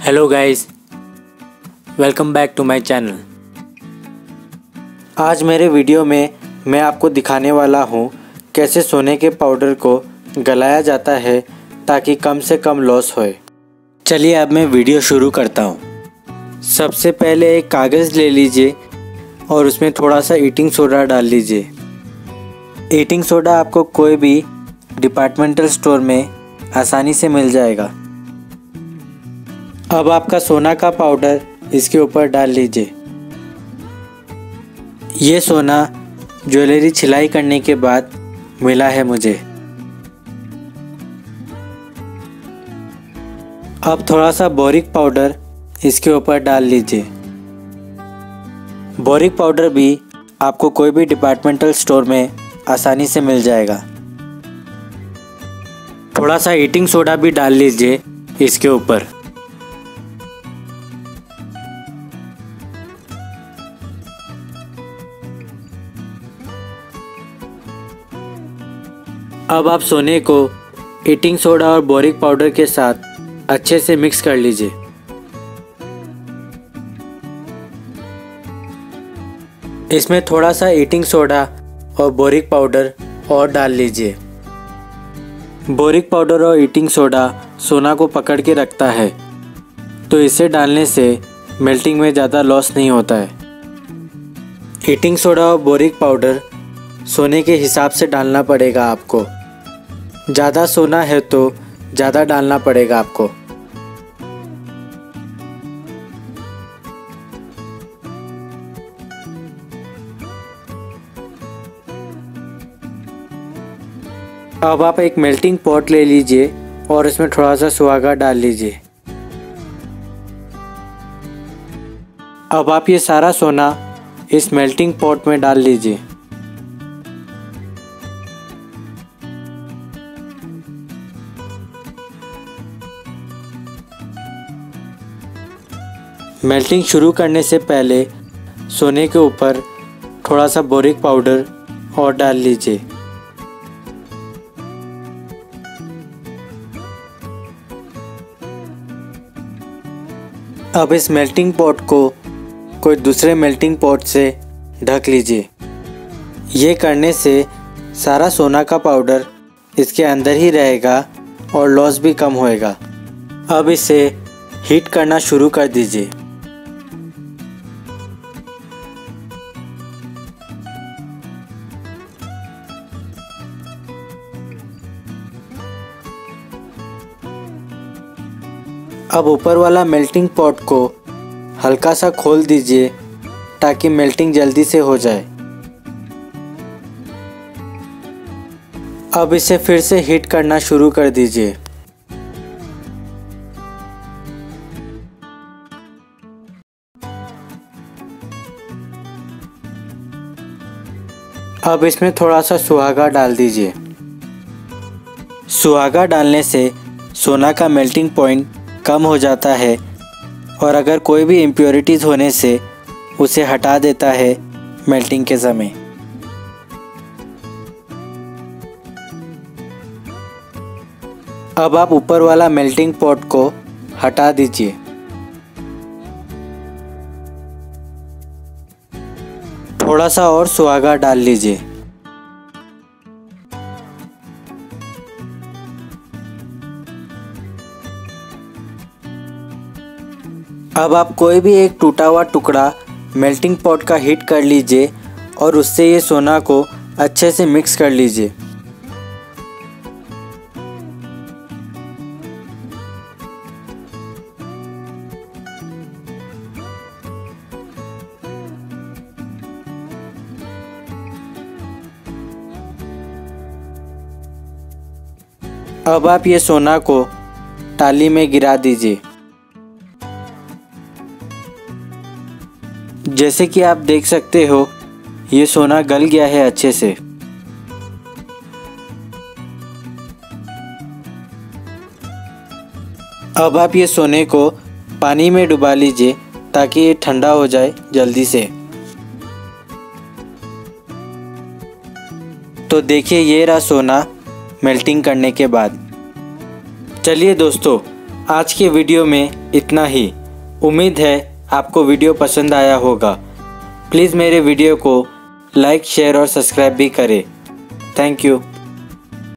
Hello guys, welcome back to my channel. आज मेरे video में मैं आपको दिखाने वाला हूँ कैसे सोने के पाउडर को गलाया जाता है ताकि कम से कम लॉस होए। चलिए अब मैं वीडियो शुरू करता हूँ। सबसे पहले एक कागज़ ले लीजिए और उसमें थोड़ा सा ईटिंग सोडा डाल लीजिए। ईटिंग सोडा आपको कोई भी डिपार्टमेंटल स्टोर में आसानी से मिल जाएगा। अब आपका सोना का पाउडर इसके ऊपर डाल लीजिए। ये सोना ज्वेलरी छिलाई करने के बाद मिला है मुझे। अब थोड़ा सा बोरिक पाउडर इसके ऊपर डाल लीजिए। बोरिक पाउडर भी आपको कोई भी डिपार्टमेंटल स्टोर में आसानी से मिल जाएगा। थोड़ा सा ईटिंग सोडा भी डाल लीजिए इसके ऊपर। अब आप सोने को ईटिंग सोडा और बोरिक पाउडर के साथ अच्छे से मिक्स कर लीजिए। इसमें थोड़ा सा ईटिंग सोडा और बोरिक पाउडर और डाल लीजिए। बोरिक पाउडर और ईटिंग सोडा सोना को पकड़ के रखता है, तो इसे डालने से मेल्टिंग में ज़्यादा लॉस नहीं होता है। ईटिंग सोडा और बोरिक पाउडर सोने के हिसाब से डालना पड़ेगा आपको। ज़्यादा सोना है तो ज़्यादा डालना पड़ेगा आपको। अब आप एक मेल्टिंग पॉट ले लीजिए और इसमें थोड़ा सा सुहागा डाल लीजिए। अब आप ये सारा सोना इस मेल्टिंग पॉट में डाल लीजिए। मेल्टिंग शुरू करने से पहले सोने के ऊपर थोड़ा सा बोरिक पाउडर और डाल लीजिए। अब इस मेल्टिंग पॉट को कोई दूसरे मेल्टिंग पॉट से ढक लीजिए। ये करने से सारा सोना का पाउडर इसके अंदर ही रहेगा और लॉस भी कम होएगा। अब इसे हीट करना शुरू कर दीजिए। अब ऊपर वाला मेल्टिंग पॉट को हल्का सा खोल दीजिए ताकि मेल्टिंग जल्दी से हो जाए। अब इसे फिर से हीट करना शुरू कर दीजिए। अब इसमें थोड़ा सा सुहागा डाल दीजिए। सुहागा डालने से सोना का मेल्टिंग पॉइंट कम हो जाता है और अगर कोई भी इम्प्योरिटीज़ होने से उसे हटा देता है मेल्टिंग के समय। अब आप ऊपर वाला मेल्टिंग पॉट को हटा दीजिए। थोड़ा सा और सुहागा डाल लीजिए। अब आप कोई भी एक टूटा हुआ टुकड़ा मेल्टिंग पॉट का हीट कर लीजिए और उससे ये सोना को अच्छे से मिक्स कर लीजिए। अब आप ये सोना को टाली में गिरा दीजिए। जैसे कि आप देख सकते हो ये सोना गल गया है अच्छे से। अब आप ये सोने को पानी में डुबा लीजिए ताकि ये ठंडा हो जाए जल्दी से। तो देखिए ये रहा सोना मेल्टिंग करने के बाद। चलिए दोस्तों, आज के वीडियो में इतना ही। उम्मीद है आपको वीडियो पसंद आया होगा। प्लीज़ मेरे वीडियो को लाइक, शेयर और सब्सक्राइब भी करें। Thank you.